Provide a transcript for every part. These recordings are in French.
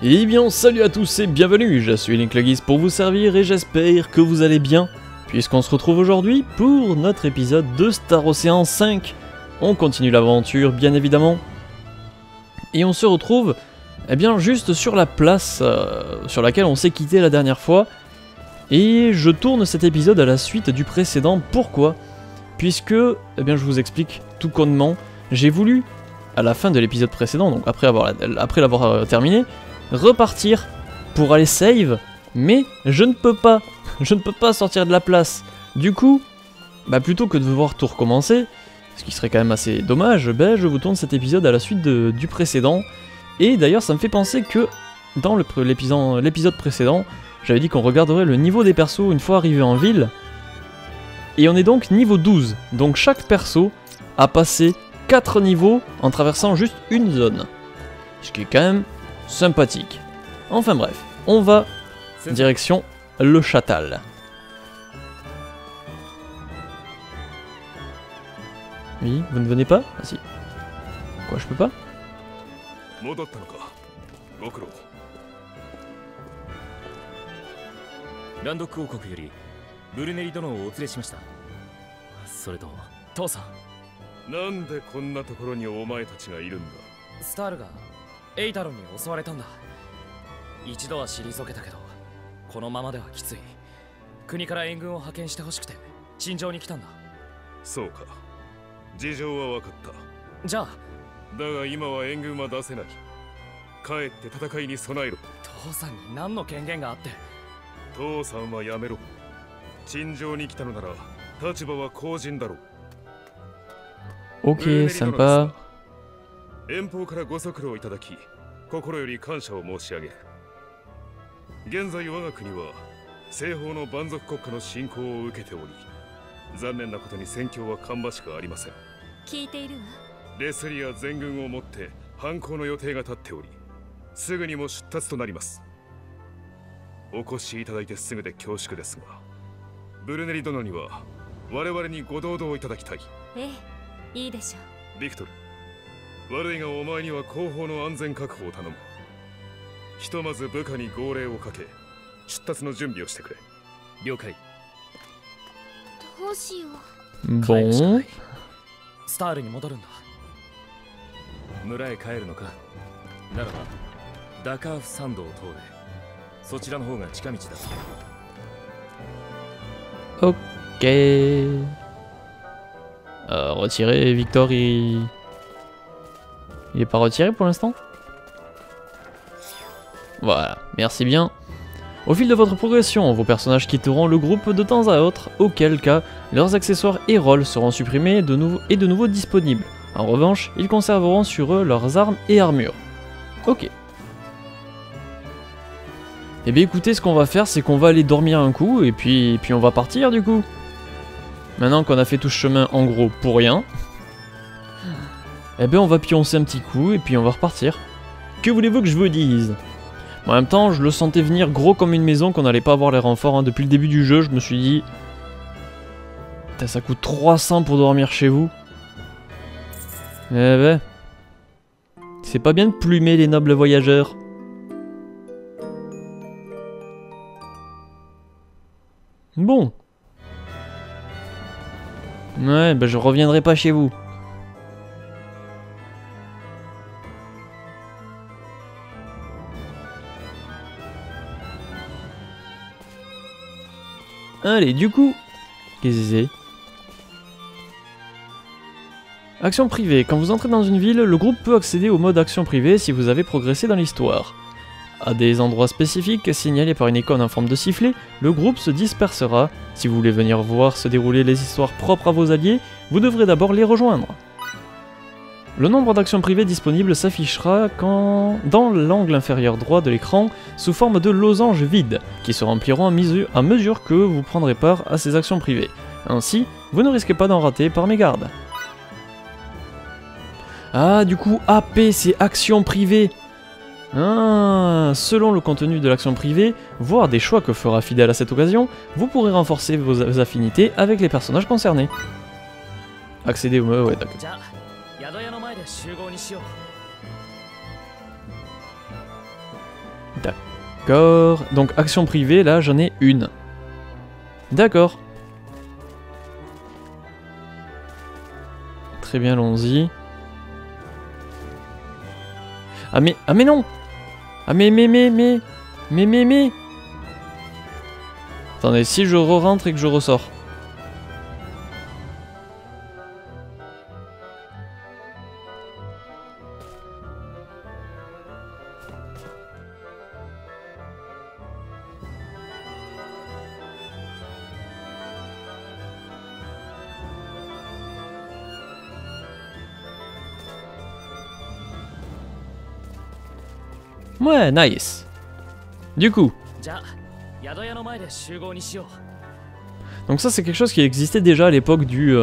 Eh bien salut à tous et bienvenue, je suis Linklegis pour vous servir et j'espère que vous allez bien, puisqu'on se retrouve aujourd'hui pour notre épisode de Star Ocean 5. On continue l'aventure bien évidemment, et on se retrouve juste sur la place sur laquelle on s'est quitté la dernière fois, et je tourne cet épisode à la suite du précédent. Pourquoi? Puisque, je vous explique tout connement, j'ai voulu, à la fin de l'épisode précédent, donc après l'avoir terminé, repartir pour aller save, mais je ne peux pas sortir de la place. Du coup, plutôt que de devoir tout recommencer, ce qui serait quand même assez dommage, je vous tourne cet épisode à la suite du précédent. Et d'ailleurs ça me fait penser que dans l'épisode précédent, j'avais dit qu'on regarderait le niveau des persos une fois arrivé en ville. Et on est donc niveau 12, donc chaque perso a passé 4 niveaux en traversant juste une zone. Ce qui est quand même sympathique. Enfin bref, on va direction le Châtal. Oui, vous ne venez pas? Ah si. Quoi, je peux pas? Ok, sympa. Bon. Ok. Retiré, Victor, il est pas retiré pour l'instant? Voilà, merci bien. Au fil de votre progression, vos personnages quitteront le groupe de temps à autre, auquel cas leurs accessoires et rôles seront supprimés de nouveau disponibles. En revanche, ils conserveront sur eux leurs armes et armures. Ok. Eh bien écoutez, ce qu'on va faire, c'est qu'on va aller dormir un coup, et puis on va partir du coup. Maintenant qu'on a fait tout ce chemin en gros pour rien, on va pioncer un petit coup, et puis on va repartir. Que voulez-vous que je vous dise? En même temps, je le sentais venir gros comme une maison, qu'on n'allait pas avoir les renforts. Depuis le début du jeu, je me suis dit... Putain, ça coûte 300 pour dormir chez vous. C'est pas bien de plumer les nobles voyageurs. Bon. Ouais, je reviendrai pas chez vous. Allez, du coup... Qu'est-ce que c'est? Action privée. Quand vous entrez dans une ville, le groupe peut accéder au mode action privée si vous avez progressé dans l'histoire. À des endroits spécifiques, signalés par une icône en forme de sifflet, le groupe se dispersera. Si vous voulez venir voir se dérouler les histoires propres à vos alliés, vous devrez d'abord les rejoindre. Le nombre d'actions privées disponibles s'affichera dans l'angle inférieur droit de l'écran sous forme de losanges vides, qui se rempliront à mesure que vous prendrez part à ces actions privées. Ainsi, vous ne risquez pas d'en rater par mégarde. Ah, du coup, AP, c'est action privée. Ah, selon le contenu de l'action privée, voire des choix que fera Fidèle à cette occasion, vous pourrez renforcer vos affinités avec les personnages concernés. Accéder au... ouais, d'accord. Tiens, 宿合にしよう。 D'accord. Donc action privée, là j'en ai une. D'accord. Très bien, allons-y. Ah mais non. Ah mais. Attendez, si je re-rentre et que je ressors. Ouais, nice. Du coup. Donc ça c'est quelque chose qui existait déjà à l'époque du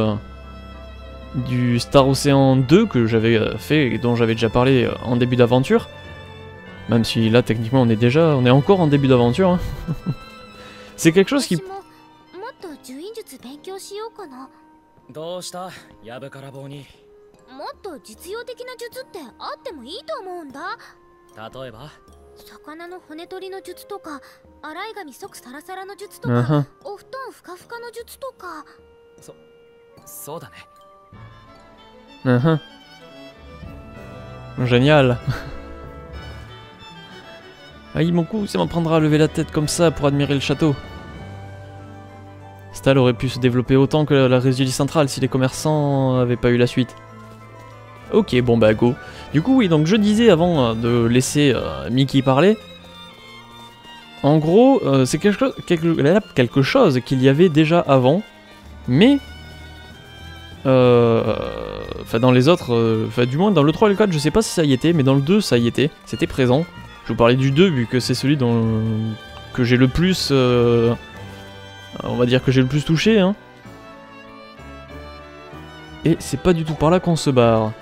Star Ocean 2 que j'avais fait et dont j'avais déjà parlé en début d'aventure. Même si là techniquement on est encore en début d'aventure. Hein. C'est quelque chose qui... Génial. Aïe mon coup, ça m'en prendra à lever la tête comme ça pour admirer le château. Stal aurait pu se développer autant que la Résilie centrale si les commerçants n'avaient pas eu la suite. Ok, bon bah go. Du coup oui, donc je disais avant de laisser Mickey parler. En gros, c'est quelque chose qu'il y avait déjà avant, mais... Enfin dans les autres, enfin du moins dans le 3 et le 4 je sais pas si ça y était, mais dans le 2 ça y était, c'était présent. Je vous parlais du 2 vu que c'est celui que j'ai le plus... on va dire que j'ai le plus touché, hein. Et c'est pas du tout par là qu'on se barre.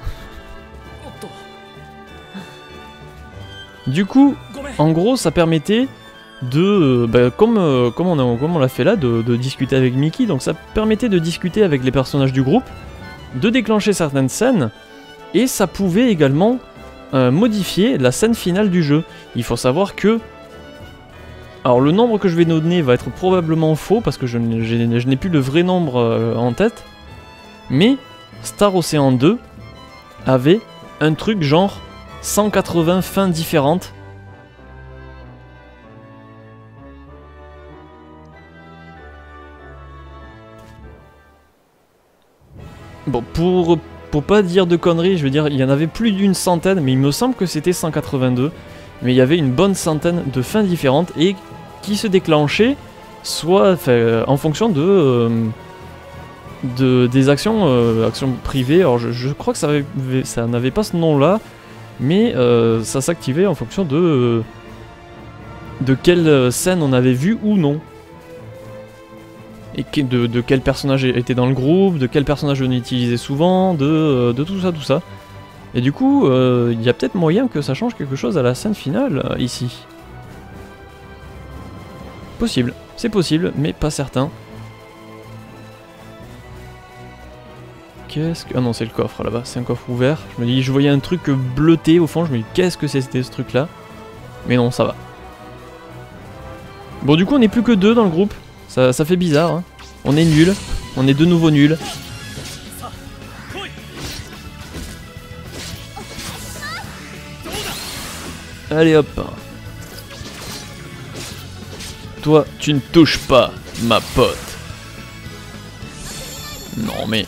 Du coup, en gros, ça permettait de, comme on l'a fait là, de discuter avec Mickey. Donc ça permettait de discuter avec les personnages du groupe, de déclencher certaines scènes, et ça pouvait également modifier la scène finale du jeu. Il faut savoir que... Alors le nombre que je vais donner va être probablement faux, parce que je n'ai plus le vrai nombre en tête, mais Star Ocean 2 avait un truc genre 180 fins différentes. Bon, pour pas dire de conneries, je veux dire, il y en avait plus d'une centaine, mais il me semble que c'était 182. Mais il y avait une bonne centaine de fins différentes et qui se déclenchaient soit en fonction des actions privées. Alors je crois que ça n'avait pas ce nom-là, mais ça s'activait en fonction de quelle scène on avait vu ou non. Et de quel personnage était dans le groupe, de quel personnage on utilisait souvent, de tout ça. Et du coup, il y a peut-être moyen que ça change quelque chose à la scène finale, ici. Possible, c'est possible, mais pas certain. Qu'est-ce que... Ah non, c'est le coffre là-bas, c'est un coffre ouvert. Je me dis, je voyais un truc bleuté au fond, je me dis, qu'est-ce que c'était ce truc-là? Mais non, ça va. Bon, du coup, on n'est plus que deux dans le groupe. Ça fait bizarre, hein. On est nuls, on est de nouveau nuls. Allez hop. Toi, tu ne touches pas, ma pote. Non mais...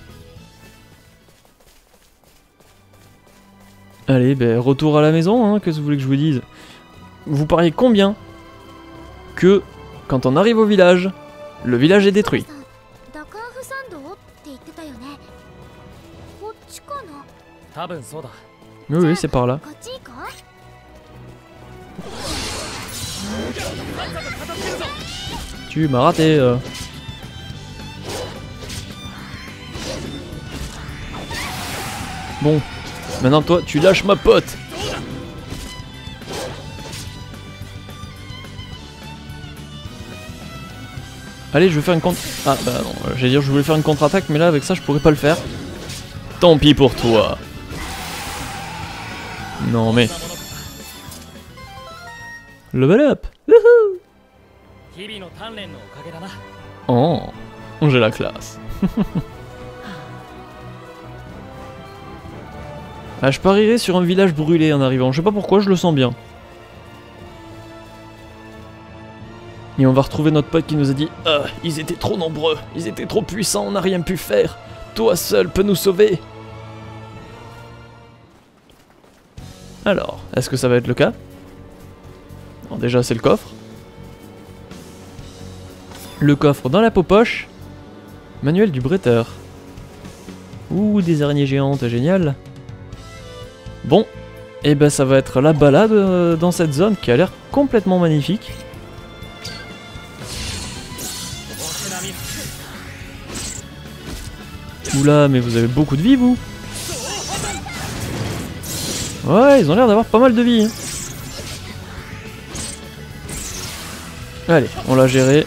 Allez, ben retour à la maison, hein, qu'est-ce que vous voulez que je vous dise? Vous pariez combien que quand on arrive au village, le village est détruit? Oui, c'est par là. Tu m'as raté. Bon, maintenant toi, tu lâches ma pote. Allez, je vais faire une contre... Ah bah non, j'allais dire je voulais faire une contre-attaque, mais là avec ça je pourrais pas le faire. Tant pis pour toi. Non mais... Level up. Wouhou. Oh, j'ai la classe. Ah, je parierais sur un village brûlé en arrivant. Je sais pas pourquoi, je le sens bien. Et on va retrouver notre pote qui nous a dit « Ah, ils étaient trop nombreux, ils étaient trop puissants, on n'a rien pu faire. Toi seul peux nous sauver. » Alors, est-ce que ça va être le cas? Alors déjà, c'est le coffre. Le coffre dans la poche. Manuel du bretteur. Ouh, des araignées géantes, génial. Bon, et ben ça va être la balade dans cette zone qui a l'air complètement magnifique. Oula, mais vous avez beaucoup de vie, vous? Ouais, ils ont l'air d'avoir pas mal de vie. Hein. Allez, on l'a géré.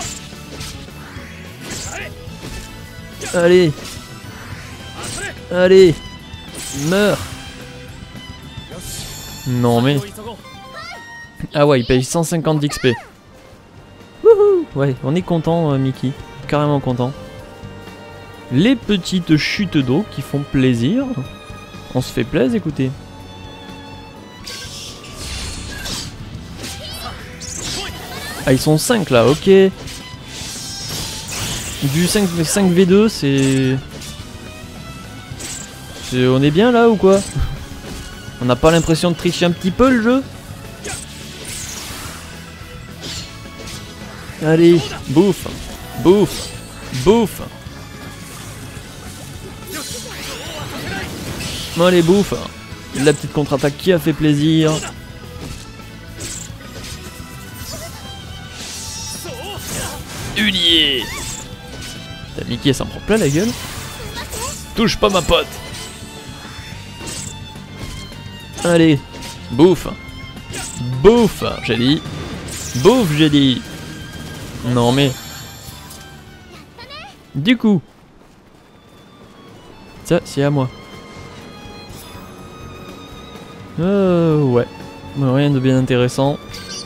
Allez. Allez. Meurs. Non mais... Ah ouais, il paye 150 d'XP. Wouhou. Ouais, on est content, Mickey. Carrément content. Les petites chutes d'eau qui font plaisir. On se fait plaisir, écoutez. Ah, ils sont 5 là, ok. Du 5v2, c'est... On est bien là ou quoi? On n'a pas l'impression de tricher un petit peu le jeu? Allez, bouffe, bouffe, bouffe. Allez, bouffe. La petite contre-attaque qui a fait plaisir. Ulier. T'as Mickey, ça me prend plein la gueule. Touche pas ma pote. Allez, bouffe. Bouffe, j'ai dit. Bouffe, j'ai dit. Non mais... Du coup... Ça, c'est à moi. Ouais. Rien de bien intéressant.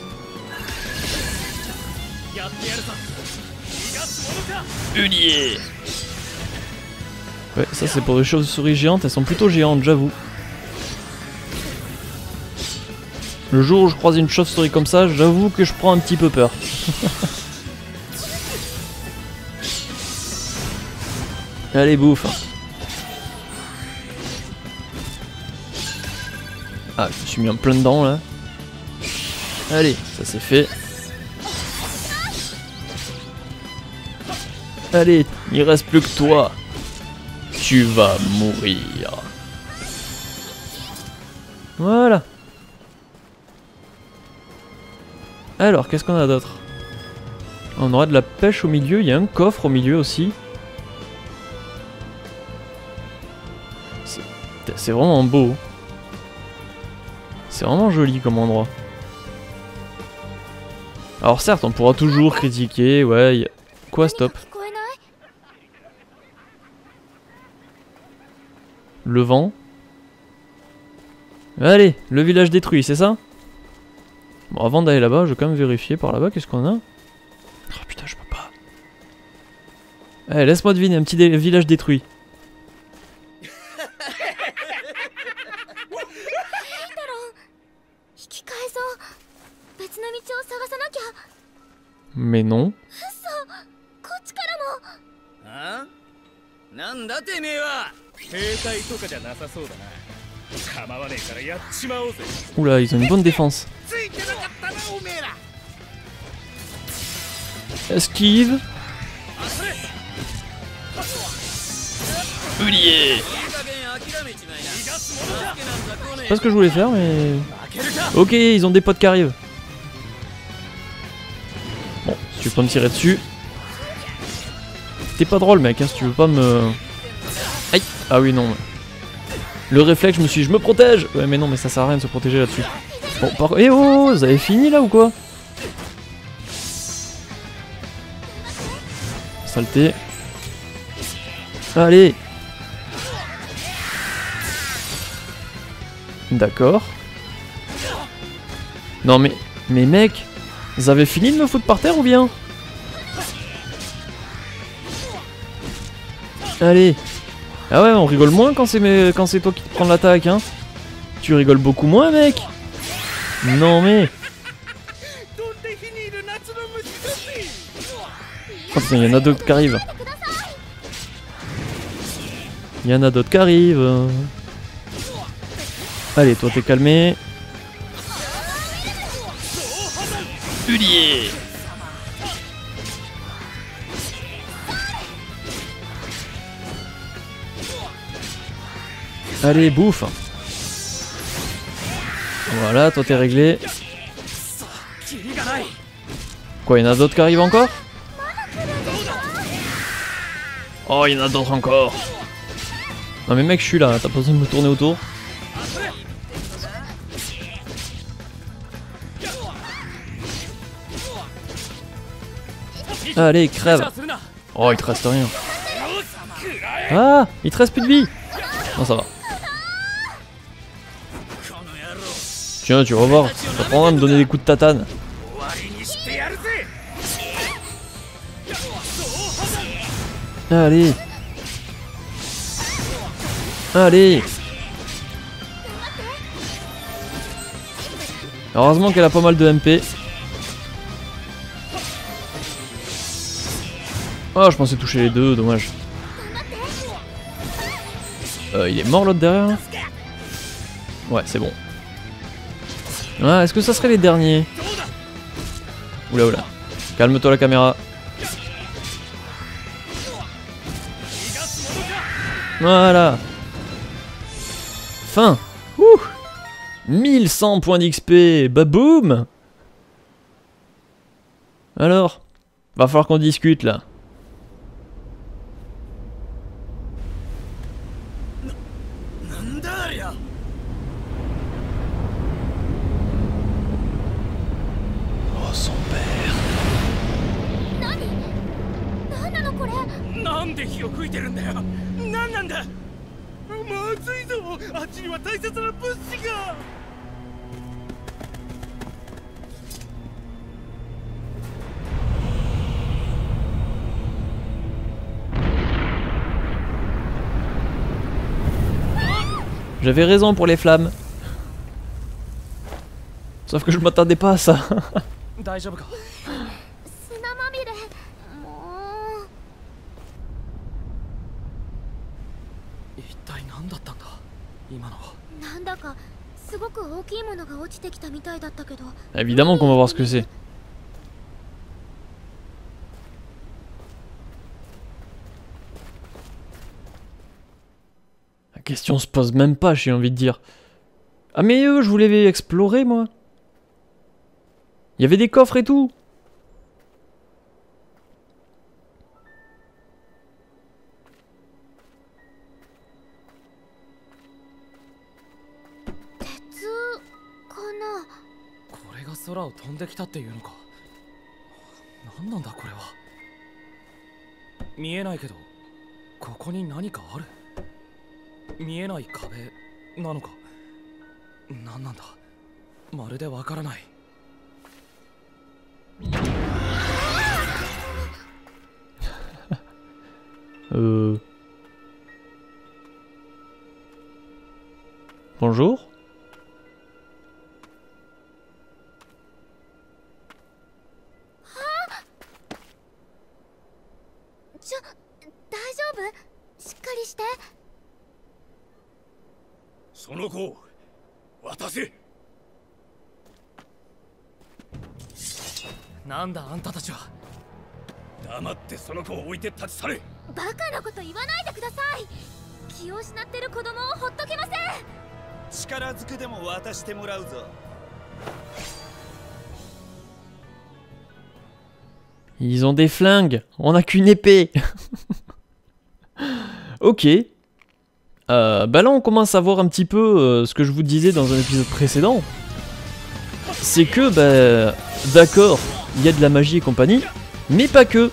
Ulier. Ouais, ça c'est pour les chauves-souris géantes, elles sont plutôt géantes, j'avoue. Le jour où je croise une chauve-souris comme ça, j'avoue que je prends un petit peu peur. Allez, bouffe. Ah, je me suis mis en plein dedans là. Allez, ça c'est fait. Allez, il reste plus que toi. Tu vas mourir. Voilà. Alors, qu'est-ce qu'on a d'autre? On aura de la pêche au milieu, il y a un coffre au milieu aussi. C'est vraiment beau. C'est vraiment joli comme endroit. Alors certes, on pourra toujours critiquer, ouais... Quoi, stop? Le vent. Allez, le village détruit, c'est ça? Bon, avant d'aller là-bas, je vais quand même vérifier par là-bas, qu'est-ce qu'on a? Oh putain, je peux pas. Allez, laisse-moi deviner, un petit village détruit. Mais non. Oula, ils ont une bonne défense. Esquive. Ulier. C'est pas ce que je voulais faire, mais... Ok, ils ont des potes qui arrivent. Bon, si tu peux me tirer dessus. T'es pas drôle, mec, hein, si tu veux pas me... Aïe. Ah oui, non. Le réflexe, je me suis dit, je me protège. Ouais, mais non, mais ça sert à rien de se protéger là-dessus. Bon, par contre... Eh oh, vous avez fini là ou quoi? Saleté. Allez. D'accord. Non mais Mais mec, vous avez fini de me foutre par terre ou bien? Allez. Ah ouais, on rigole moins quand c'est toi qui te prends l'attaque, hein. Tu rigoles beaucoup moins, mec. Non mais... Oh putain, il y en a d'autres qui arrivent. Il y en a d'autres qui arrivent. Allez, toi t'es calmé. Ulier. Allez, bouffe. Voilà, toi t'es réglé. Quoi, il y en a d'autres qui arrivent encore? Oh, il y en a d'autres encore. Non mais mec, je suis là, t'as pas besoin de me tourner autour. Allez, crève. Oh, il te reste rien. Ah, il te reste plus de vie. Non, ça va. Tiens, tu vas voir, ça prendra à me donner des coups de tatane. Allez. Allez. Heureusement qu'elle a pas mal de MP. Oh, je pensais toucher les deux, dommage. Il est mort l'autre derrière là? Ouais, c'est bon. Ah, est-ce que ça serait les derniers? Oula oula. Calme-toi la caméra. Voilà. Fin. Ouh. 1100 points d'XP. Bah boum. Alors, va falloir qu'on discute là. Oh, son père. J'avais raison pour les flammes. Sauf que je m'attendais pas à ça. Évidemment qu'on va voir ce que c'est. La question se pose même pas, j'ai envie de dire. Ah mais je voulais explorer moi. Il y avait des coffres et tout. Bonjour. Ils ont des flingues, on a qu'une épée. Ok. Bah là on commence à voir un petit peu ce que je vous disais dans un épisode précédent. C'est que, bah, d'accord, il y a de la magie et compagnie, mais pas que.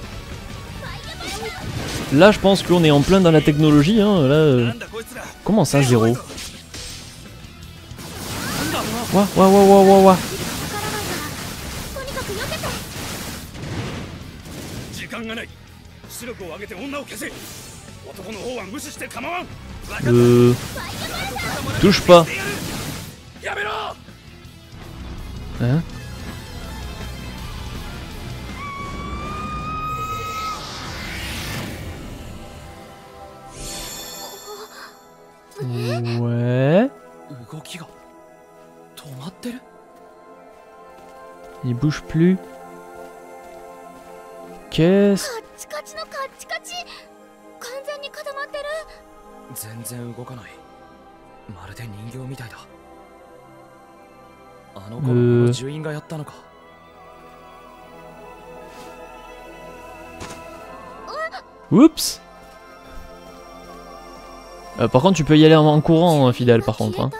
Là je pense qu'on est en plein dans la technologie, hein, là... Comment ça, 0? Ouah. Touche pas. Hein? Ouais. Il bouge plus. Qu'est-ce? Oups. Par contre, tu peux y aller en courant, Fidèle, par contre. Hein.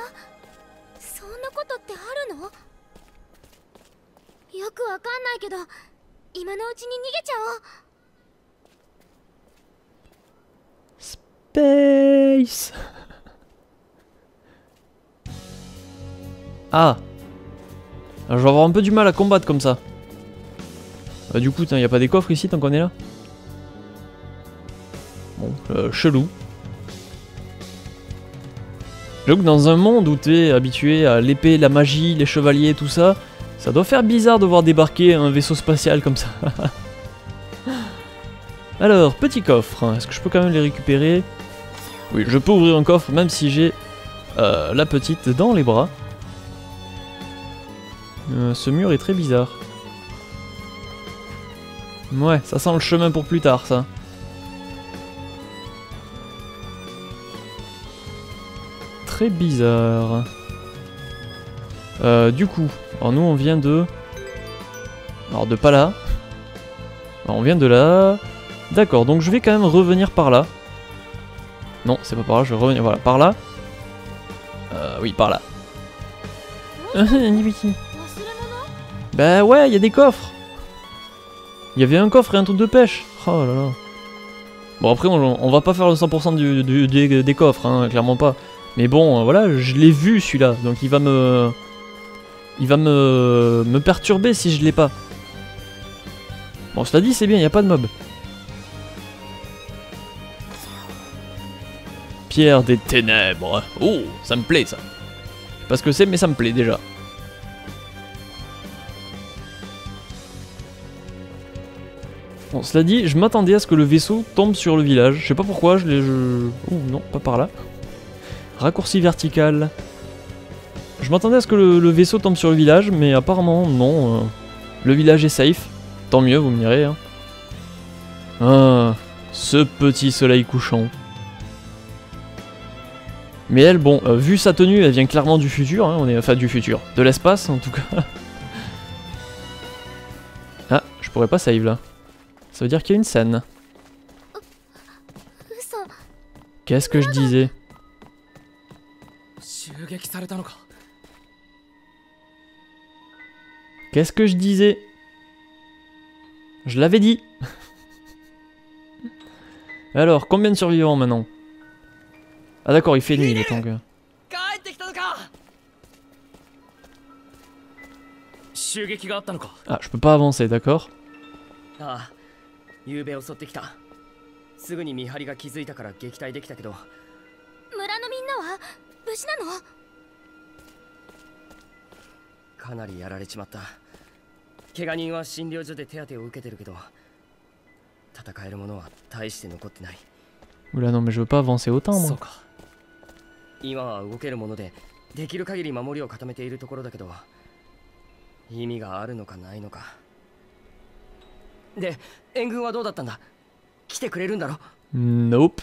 Space. Ah. Alors, je vais avoir un peu du mal à combattre comme ça. Du coup, il n'y a pas des coffres ici tant qu'on est là? Bon, chelou. J'avoue que dans un monde où t'es habitué à l'épée, la magie, les chevaliers, tout ça, ça doit faire bizarre de voir débarquer un vaisseau spatial comme ça. Alors, petit coffre, est-ce que je peux quand même les récupérer? Oui, je peux ouvrir un coffre même si j'ai la petite dans les bras. Ce mur est très bizarre. Ouais, ça sent le chemin pour plus tard, ça. Très bizarre. Du coup, alors nous on vient de... Alors de pas là. Alors on vient de là. D'accord, donc je vais quand même revenir par là. Non, c'est pas par là, je vais revenir, voilà, par là. Oui, par là. Bah ouais, il y a des coffres. Il y avait un coffre et un truc de pêche. Oh là là. Bon après, on va pas faire le 100% des coffres, hein, clairement pas. Mais bon, voilà, je l'ai vu celui-là, donc il va me perturber si je l'ai pas. Bon, cela dit, c'est bien, il n'y a pas de mob. Pierre des ténèbres. Oh, ça me plaît ça. Je sais pas ce que c'est, mais ça me plaît déjà. Bon, cela dit, je m'attendais à ce que le vaisseau tombe sur le village. Je sais pas pourquoi, Oh non, pas par là. Raccourci vertical. Je m'attendais à ce que le vaisseau tombe sur le village, mais apparemment non. Le village est safe. Tant mieux, vous me direz. Hein. Ah, ce petit soleil couchant. Mais elle, bon, vu sa tenue, elle vient clairement du futur. Hein, enfin, du futur. De l'espace, en tout cas. Ah, je pourrais pas save là. Ça veut dire qu'il y a une scène. Qu'est-ce que je disais? Qu'est-ce que je disais? Je l'avais dit. Alors, combien de survivants maintenant? Ah d'accord, il fait nuit, il est temps que... Ah, je peux pas avancer, d'accord. Oula non mais je veux pas avancer autant moi. Nope.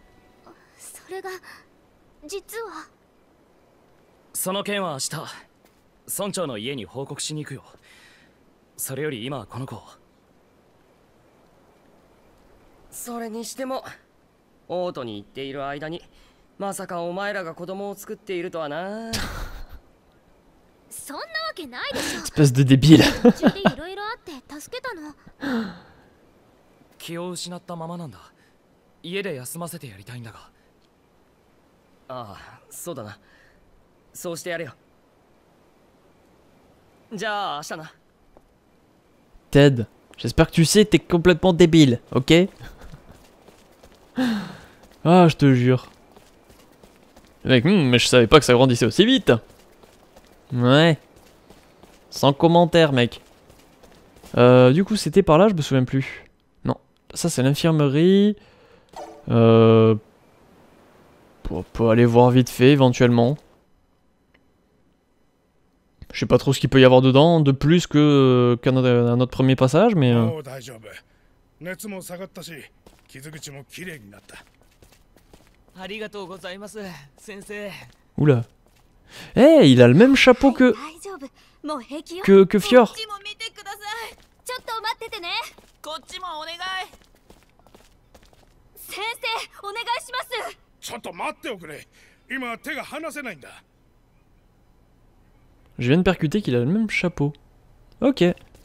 その件は明日村長の家に報告しに行くよ。それより今はこの子。それにしてもオートに行っている間にまさかお前らが子供を作っているとはな。そんなわけないでしょ。 Espèce de débile. いろいろあって助けたの。気を失ったままなんだ。家で休ませてやりたいんだが。ああ、そうだな。そうしてやれよ。じゃあ明日な。 Ted. J'espère que tu sais, t'es complètement débile, ok? Ah, je te jure. Mec, mais je savais pas que ça grandissait aussi vite. Ouais. Sans commentaire, mec. Du coup, c'était par là, je me souviens plus. Non, ça c'est l'infirmerie. Pour aller voir vite fait, éventuellement. Je sais pas trop ce qu'il peut y avoir dedans, de plus que qu'à notre premier passage, mais... Oula. Eh, hey, il a le même chapeau que Fior. Je viens de percuter qu'il a le même chapeau. Ok.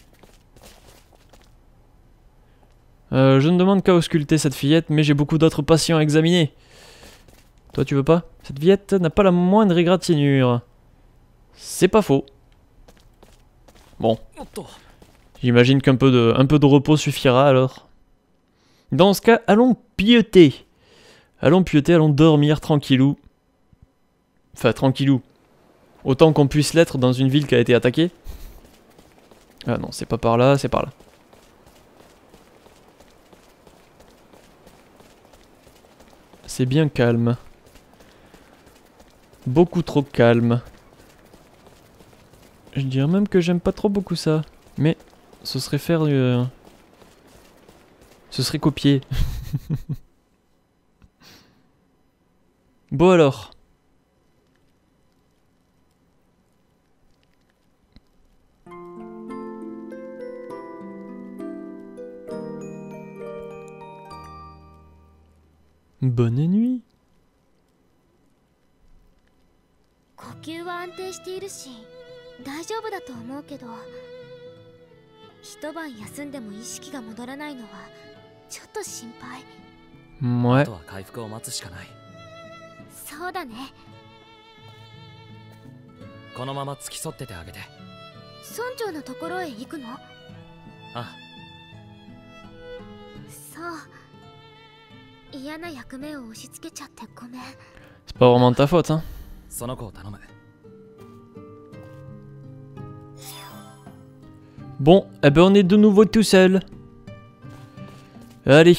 Je ne demande qu'à ausculter cette fillette, mais j'ai beaucoup d'autres patients à examiner. Toi, tu veux pas? Cette fillette n'a pas la moindre égratignure. C'est pas faux. Bon. J'imagine qu'un peu de repos suffira alors. Dans ce cas, allons pieuter. Allons pieuter, allons dormir tranquillou. Enfin, tranquillou. Autant qu'on puisse l'être dans une ville qui a été attaquée. Ah non, c'est pas par là, c'est par là. C'est bien calme. Beaucoup trop calme. Je dirais même que j'aime pas trop beaucoup ça. Mais ce serait faire... ce serait copier. Bon alors. Bonne nuit. 呼吸は安定しているし大丈夫だと思うけど、一晩休んでも意識が戻らないのはちょっと心配。 Ouais. あとは回復を待つしかない。 そうだね。 このまま付き添っててあげて。 村長のところへ行くの？ ああ。 そう。嫌な役目を押し付けちゃってごめん。 C'est pas vraiment de ta faute, hein. その子を頼む。 Bon, eh ben on est de nouveau tout seul. Allez.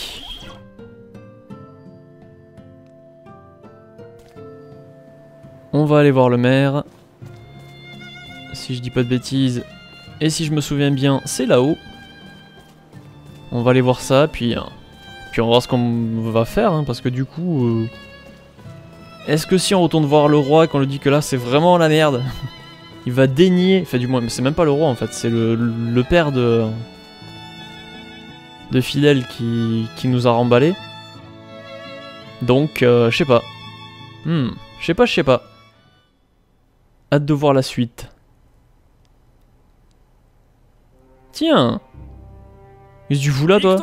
On va aller voir le maire. Si je dis pas de bêtises. Et si je me souviens bien, c'est là-haut. On va aller voir ça, puis on va voir ce qu'on va faire, hein, parce que du coup... Est-ce que si on retourne voir le roi et qu'on lui dit que là c'est vraiment la merde, il va dénier... Enfin du moins, mais c'est même pas le roi en fait, c'est le père de Fidèle qui nous a remballé. Donc, je sais pas. Je sais pas. Hâte de voir la suite. Tiens. Qu'est-ce que tu fous là, toi?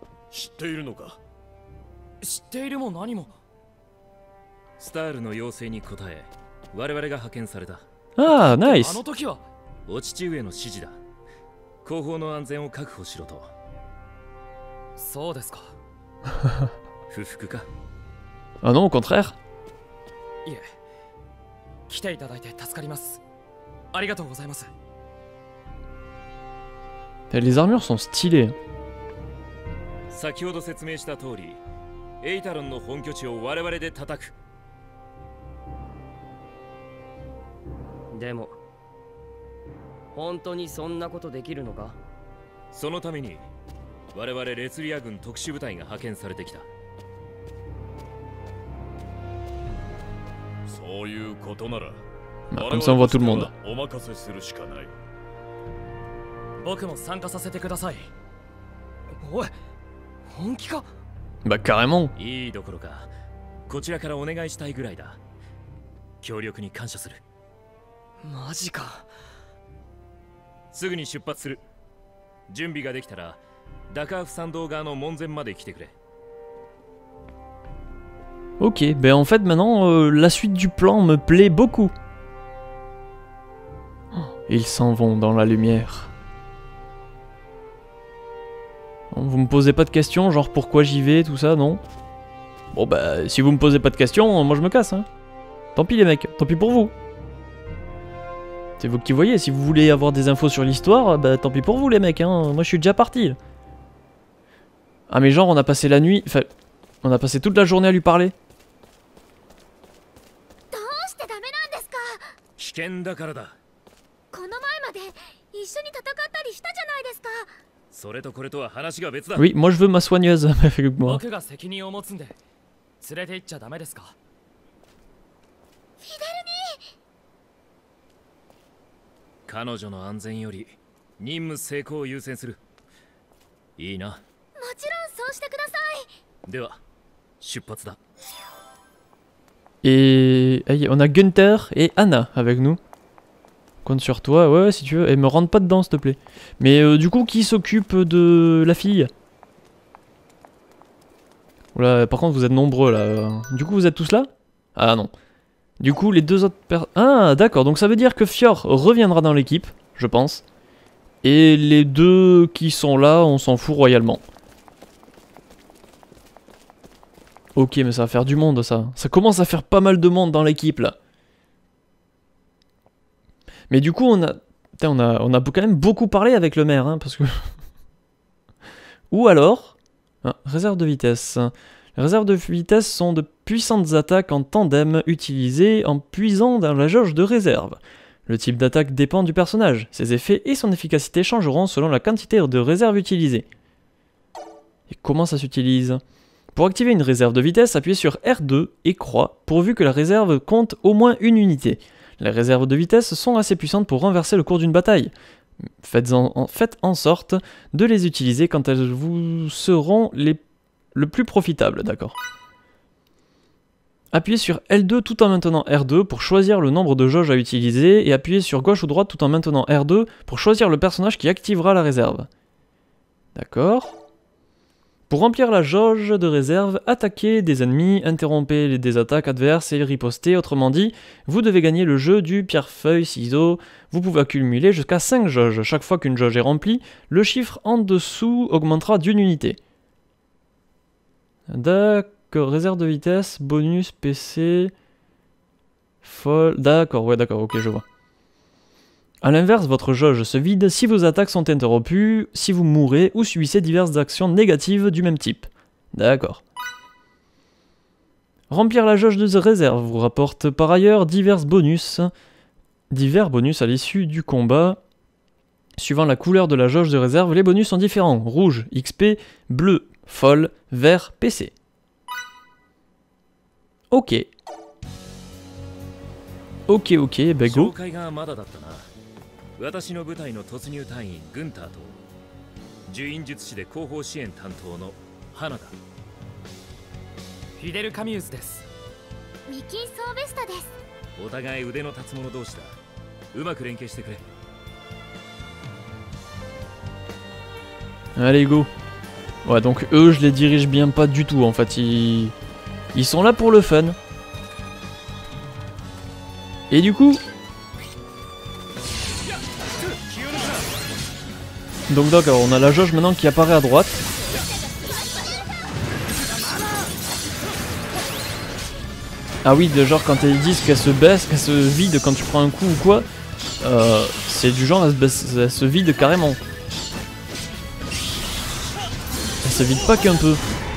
Ah, nice. お父上の指示だ。後方の安全を確保しろと。 そうですか。 不服か？ Ah non, au contraire. いえ、来ていただいて助かります。ありがとうございます。 Les armures sont stylées. 先ほど説明した通り、エイタロンの本拠地を我々で叩く。 でも本当にそんなことできるのか？ そのために我々レツリア軍特殊部隊が派遣されてきた。そういうことなら、 comme ça on voit tout le monde. お任せするしかない。 僕も参加させてください。おい、本気か？ Bah carrément. いいどころか、こちらからお願いしたいぐらいだ。協力に感謝する。 マジか。 すぐに出発する。準備ができたらダカーフ山道側の門前まで来てくれ。 Ok, ben en fait maintenant la suite du plan me plaît beaucoup. Ils s'en vont dans la lumière. Vous me posez pas de questions, genre pourquoi j'y vais, tout ça, non? Bon bah, si vous me posez pas de questions, moi je me casse, hein. Tant pis les mecs, tant pis pour vous. C'est vous qui voyez, si vous voulez avoir des infos sur l'histoire, bah tant pis pour vous les mecs, hein. Moi je suis déjà parti. Ah mais genre on a passé la nuit, enfin, on a passé toute la journée à lui parler. 危険だからだ。 この前まで一緒に戦ったりしたじゃないですか。 それとこれとは話が別だ。 Oui, moi je veux ma soigneuse avec moi. 僕が責任を持つんで連れて行っちゃダメですか。 フィデルに彼女の安全より任務成功を優先する。いいな。 もちろんそうしてください。 では出発だ。 Et on a Gunther et Anna avec nous. Compte sur toi, ouais, si tu veux. Et me rentre pas dedans, s'il te plaît. Mais du coup, qui s'occupe de la fille? Oula, par contre, vous êtes nombreux là. Du coup, vous êtes tous là? Ah non. Du coup, les deux autres personnes... Ah, d'accord. Donc ça veut dire que Fior reviendra dans l'équipe, je pense. Et les deux qui sont là, on s'en fout royalement. Ok, mais ça va faire du monde, ça. Ça commence à faire pas mal de monde dans l'équipe, là. Mais du coup, on a quand même beaucoup parlé avec le maire, hein, parce que... Ou alors... Ah, réserve de vitesse. Les réserves de vitesse sont de puissantes attaques en tandem utilisées en puisant dans la jauge de réserve. Le type d'attaque dépend du personnage. Ses effets et son efficacité changeront selon la quantité de réserve utilisée. Et comment ça s'utilise ? Pour activer une réserve de vitesse, appuyez sur R2 et croix, pourvu que la réserve compte au moins une unité. Les réserves de vitesse sont assez puissantes pour renverser le cours d'une bataille. Faites en sorte de les utiliser quand elles vous seront le plus profitables, d'accord. Appuyez sur L2 tout en maintenant R2 pour choisir le nombre de jauges à utiliser et appuyez sur gauche ou droite tout en maintenant R2 pour choisir le personnage qui activera la réserve. D'accord. Pour remplir la jauge de réserve, attaquez des ennemis, interrompez des attaques adverses et ripostez. Autrement dit, vous devez gagner le jeu du pierre-feuille-ciseaux. Vous pouvez accumuler jusqu'à 5 jauges. Chaque fois qu'une jauge est remplie, le chiffre en dessous augmentera d'une unité. D'accord, réserve de vitesse, bonus, PC... Folle... D'accord, ouais, d'accord, ok, je vois. A l'inverse, votre jauge se vide si vos attaques sont interrompues, si vous mourrez ou subissez diverses actions négatives du même type. D'accord. Remplir la jauge de réserve vous rapporte par ailleurs divers bonus à l'issue du combat. Suivant la couleur de la jauge de réserve, les bonus sont différents. Rouge, XP, bleu, folle, vert, PC. Ok. Ok, bah go. 私の部隊の突入隊員グンターと呪印術師で後方支援担当の花だ。 フィデル・カミウスです。 ミキ・ソーベスタです。 お互い腕の立つ者同士だ。うまく連携してくれ。 Allez, go. Ouais, donc eux, je les dirige bien pas du tout, en fait. Ils sont là pour le fun. Et du coup... Donc d'accord, on a la jauge maintenant qui apparaît à droite. Ah oui, de genre quand elles disent qu'elle se baisse, qu'elle se vide quand tu prends un coup ou quoi, c'est du genre elle se vide carrément. Elle se vide pas qu'un peu.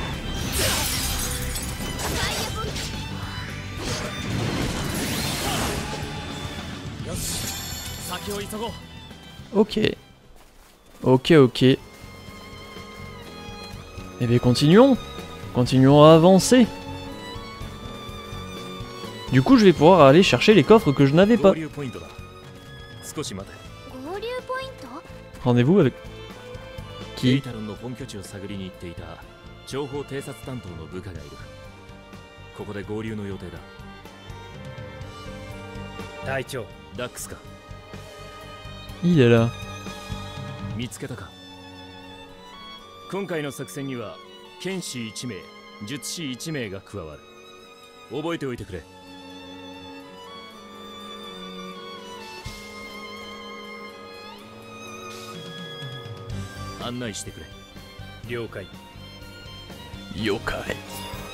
Ok. Ok. Eh bien continuons. Continuons à avancer. Du coup je vais pouvoir aller chercher les coffres que je n'avais pas. Rendez-vous avec... Qui? 隊長、ダックスか。 Il est là. 見つけたか。今回の作戦には剣士1名、術師1名が加わる。覚えておいてくれ。案内してくれ。 Ryokai. Yokai.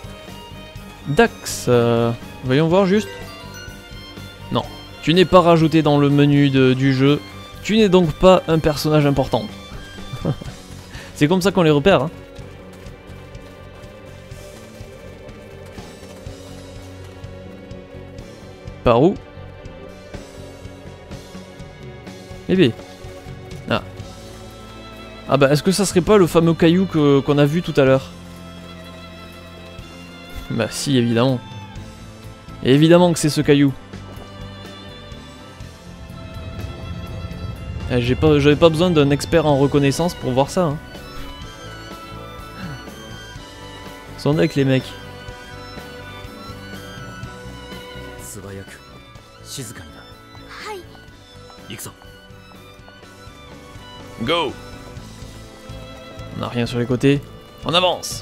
Dax, voyons voir juste. Non, tu n'es pas rajouté dans le menu du jeu. Tu n'es donc pas un personnage important. C'est comme ça qu'on les repère. Hein. Par où? Eh bien. Ah. Ah bah est-ce que ça serait pas le fameux caillou qu'on a vu tout à l'heure? Bah si, évidemment. Évidemment que c'est ce caillou. J'avais pas besoin d'un expert en reconnaissance pour voir ça. Hein. Son deck les mecs. Go. On n'a rien sur les côtés. On avance.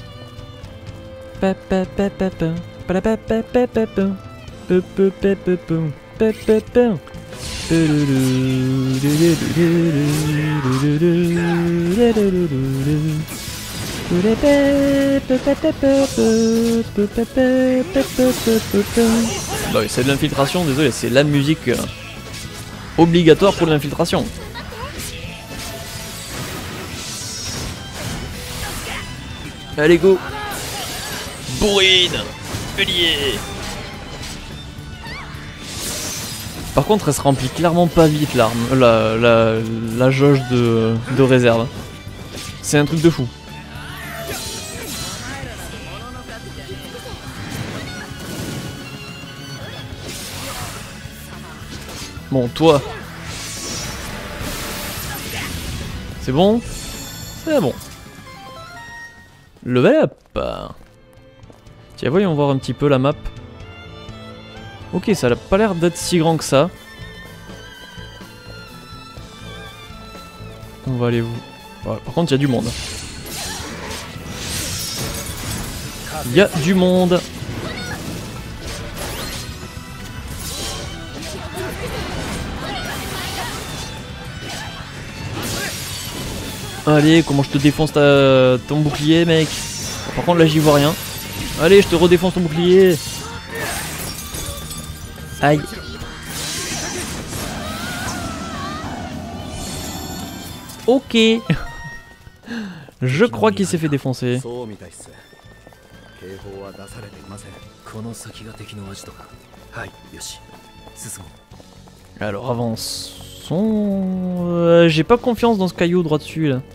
Bah oui, c'est de l'infiltration, désolé, c'est la musique obligatoire pour l'infiltration. Allez go. Bourrine. Bélier. Par contre elle se remplit clairement pas vite l'arme, la jauge de réserve. C'est un truc de fou. Bon toi. C'est bon? C'est bon. Level up. Tiens, voyons voir un petit peu la map. Ok, ça n'a pas l'air d'être si grand que ça. On va aller où? Ouais, par contre, il y a du monde. Il y a du monde. Allez, comment je te défonce ton bouclier, mec. Par contre, là, j'y vois rien. Allez, je te redéfonce ton bouclier. Aïe. Ok. Je crois qu'il s'est fait défoncer. Alors avançons. J'ai pas confiance dans ce caillou droit dessus là.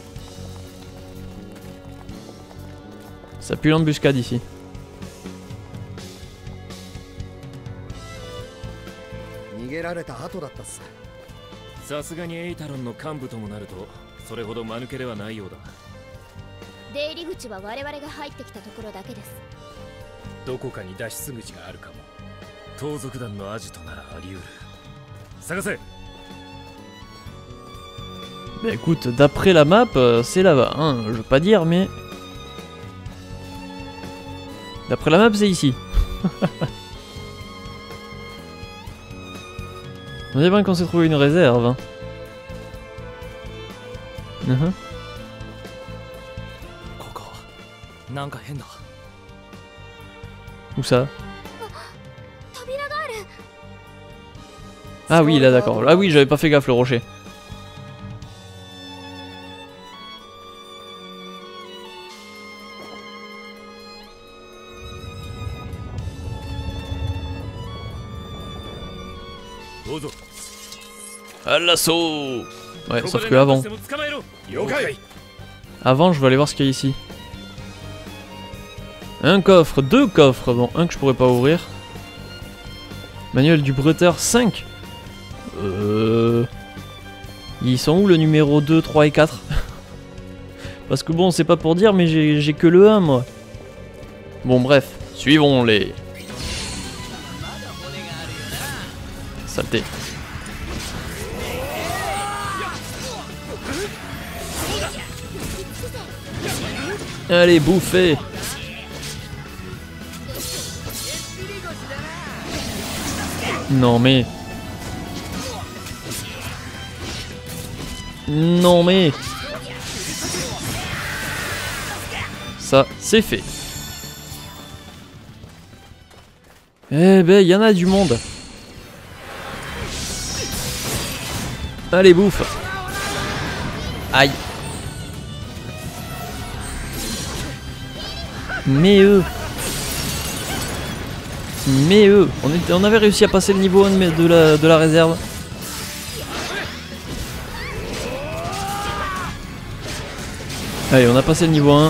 Ça pue l'embuscade ici. Bah écoute, d'après la map, c'est là-bas, hein, je veux pas dire, mais... D'après la map, c'est ici. On dirait bien qu'on s'est trouvé une réserve. Hein. Où ça? Ah oui, là d'accord. Ah oui, j'avais pas fait gaffe le rocher. À l'assaut! Ouais, sauf que avant. Avant, je vais aller voir ce qu'il y a ici. Un coffre, deux coffres. Bon, un que je pourrais pas ouvrir. Manuel du bruteur 5. Ils sont où le numéro 2, 3 et 4? Parce que bon, c'est pas pour dire, mais j'ai que le 1 moi. Bon bref, suivons-les. Saleté. Allez, bouffez. Non mais... Non mais... ça, c'est fait. Eh ben, il y en a du monde. Allez, bouffe. Aïe. Mais on avait réussi à passer le niveau 1 de la réserve. Allez, on a passé le niveau 1.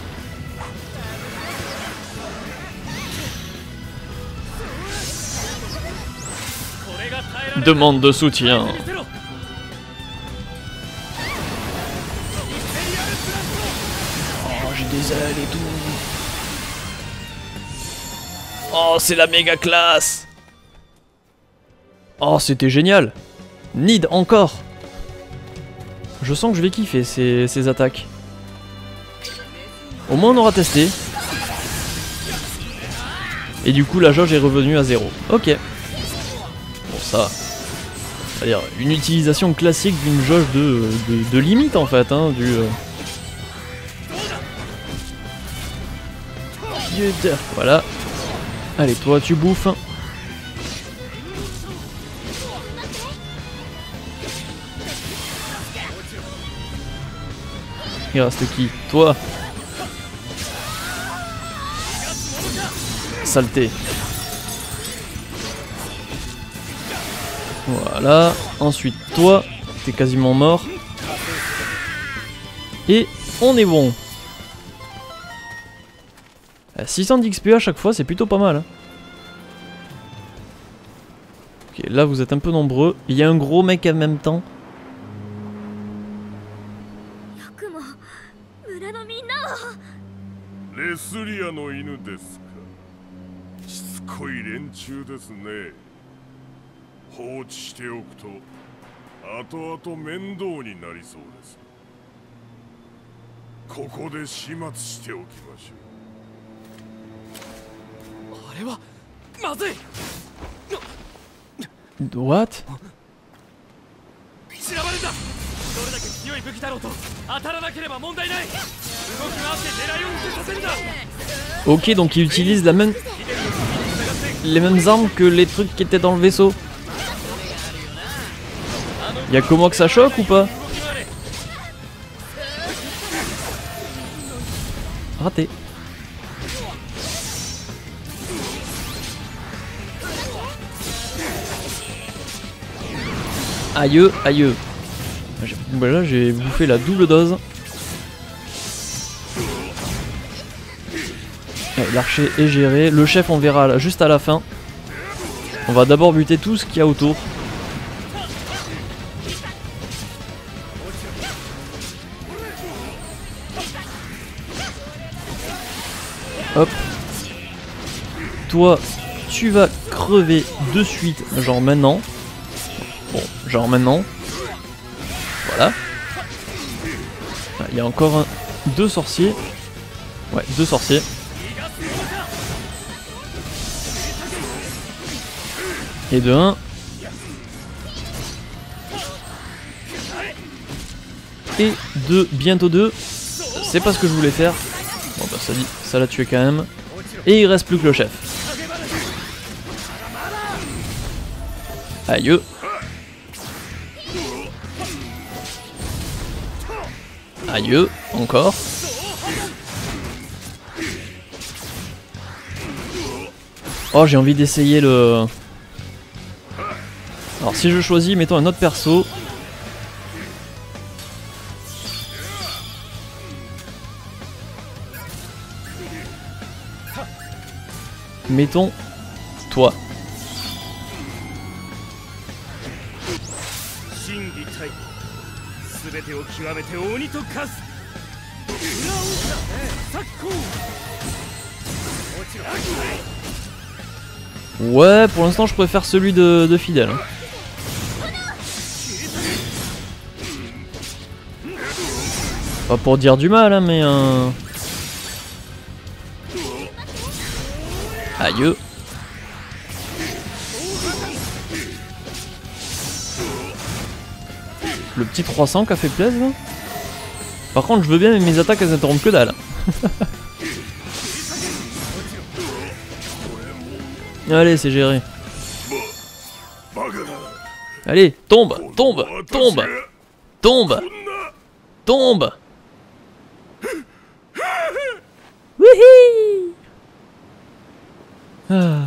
Demande de soutien. Oh, j'ai des ailes et tout. Oh, c'est la méga classe. Oh, c'était génial. Need encore. Je sens que je vais kiffer ces attaques. Au moins on aura testé. Et du coup la jauge est revenue à 0. Ok. Bon ça... C'est-à-dire une utilisation classique d'une jauge de limite en fait. Hein, Voilà. Allez, toi tu bouffes. Il reste qui? Toi. Saleté. Voilà. Ensuite, toi, t'es quasiment mort. Et on est bon. 600 d'XP à chaque fois, c'est plutôt pas mal. Hein. Ok, là vous êtes un peu nombreux. Il y a un gros mec en même temps. What? Ok, donc il utilise les mêmes armes que les trucs qui étaient dans le vaisseau. Y'a que moi que ça choque ou pas? Raté. Aïe, aïe. Là j'ai bouffé la double dose. L'archer est géré. Le chef on verra juste à la fin. On va d'abord buter tout ce qu'il y a autour. Hop. Toi, tu vas crever de suite, genre maintenant. Bon, genre maintenant. Voilà. Il y a encore deux sorciers. Ouais, deux sorciers. Et de 1. Et de bientôt 2. C'est pas ce que je voulais faire. Bon bah ça l'a tué quand même. Et il reste plus que le chef. Aïe. Aïe, encore. Oh, j'ai envie d'essayer le... Alors si je choisis, mettons un autre perso. Mettons toi. Ouais, pour l'instant je préfère celui de Fidèle. Pas pour dire du mal, hein, mais... Aïe. Le petit 300 qui a fait plaisir. Par contre je veux bien, mais mes attaques elles interrompent que dalle. Allez, c'est géré. Allez, tombe, tombe, tombe, tombe, tombe. Wouhi. Ah.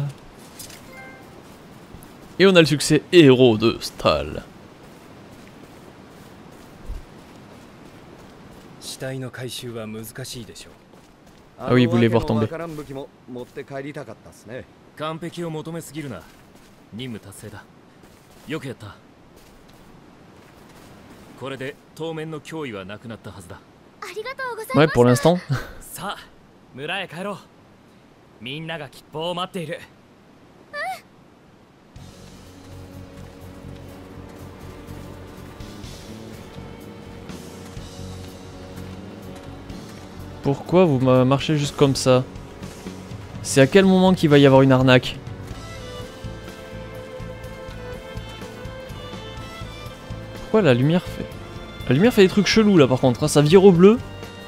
Et on a le succès héros de Stal. Ah oui, vous voulez voir tomber. 完璧を求めすぎるな。任務達成だ。よくやった。これで当面の脅威はなくなったはずだ。 ありがとうございます。 Ouais, pour l'instant. さあ村へ帰ろう。みんなが吉報を待っている。 Pourquoi vous marchez juste comme ça? C'est à quel moment qu'il va y avoir une arnaque? Pourquoi la lumière fait... La lumière fait des trucs chelous là par contre, hein. Ça vire au bleu.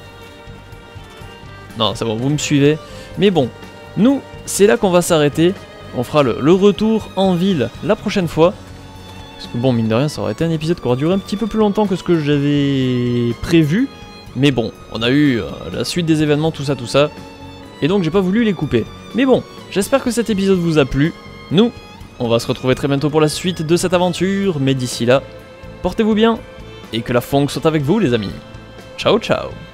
Non, c'est bon, vous me suivez. Mais bon, nous, c'est là qu'on va s'arrêter. On fera le retour en ville la prochaine fois. Parce que bon, mine de rien, ça aurait été un épisode qui aurait duré un petit peu plus longtemps que ce que j'avais prévu. Mais bon, on a eu la suite des événements, tout ça. Et donc j'ai pas voulu les couper. Mais bon, j'espère que cet épisode vous a plu. Nous, on va se retrouver très bientôt pour la suite de cette aventure. Mais d'ici là, portez-vous bien. Et que la funk soit avec vous les amis. Ciao ciao.